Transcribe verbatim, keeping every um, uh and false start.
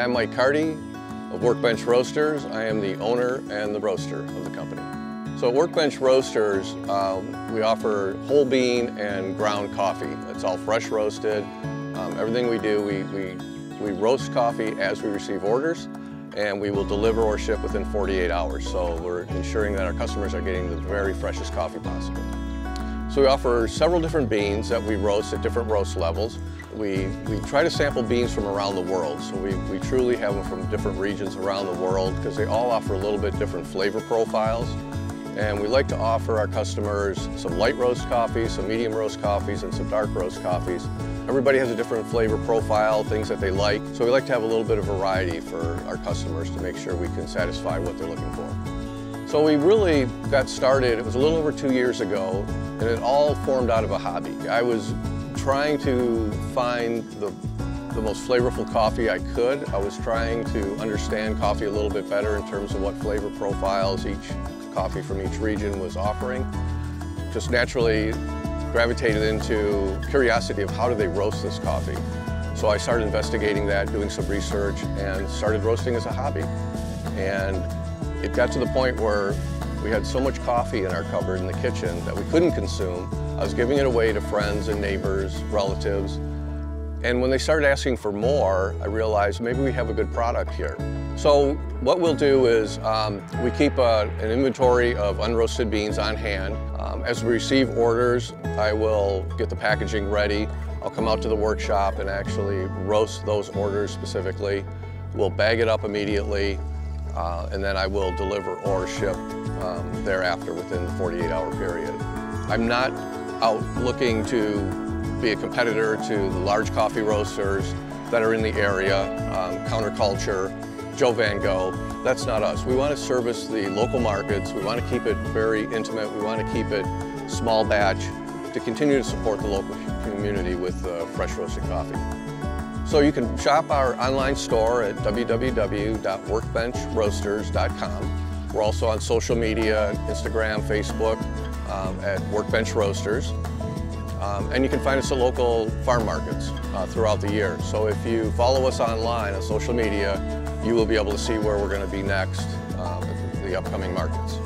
I'm Mike Carty of Workbench Roasters. I am the owner and the roaster of the company. So at Workbench Roasters, um, we offer whole bean and ground coffee. It's all fresh roasted. Um, everything we do, we, we, we roast coffee as we receive orders, and we will deliver or ship within forty-eight hours. So we're ensuring that our customers are getting the very freshest coffee possible. So we offer several different beans that we roast at different roast levels. We, we try to sample beans from around the world, so we, we truly have them from different regions around the world because they all offer a little bit different flavor profiles. And we like to offer our customers some light roast coffees, some medium roast coffees, and some dark roast coffees. Everybody has a different flavor profile, things that they like, so we like to have a little bit of variety for our customers to make sure we can satisfy what they're looking for. So we really got started, it was a little over two years ago, and it all formed out of a hobby. I was trying to find the, the most flavorful coffee I could. I was trying to understand coffee a little bit better in terms of what flavor profiles each coffee from each region was offering. Just naturally gravitated into curiosity of how do they roast this coffee. So I started investigating that, doing some research, and started roasting as a hobby. And it got to the point where we had so much coffee in our cupboard in the kitchen that we couldn't consume. I was giving it away to friends and neighbors, relatives. And when they started asking for more, I realized maybe we have a good product here. So what we'll do is um, we keep a, an inventory of unroasted beans on hand. Um, as we receive orders, I will get the packaging ready. I'll come out to the workshop and actually roast those orders specifically. We'll bag it up immediately, uh, and then I will deliver or ship um, thereafter within the forty-eight hour period. I'm not out looking to be a competitor to the large coffee roasters that are in the area, um, Counterculture, Joe Van Gogh. That's not us. We want to service the local markets. We want to keep it very intimate. We want to keep it small batch to continue to support the local community with uh, fresh roasted coffee. So you can shop our online store at w w w dot workbench roasters dot com. We're also on social media, Instagram, Facebook, um, at Workbench Roasters. Um, and you can find us at local farm markets uh, throughout the year. So if you follow us online on social media, you will be able to see where we're going to be next uh, at the upcoming markets.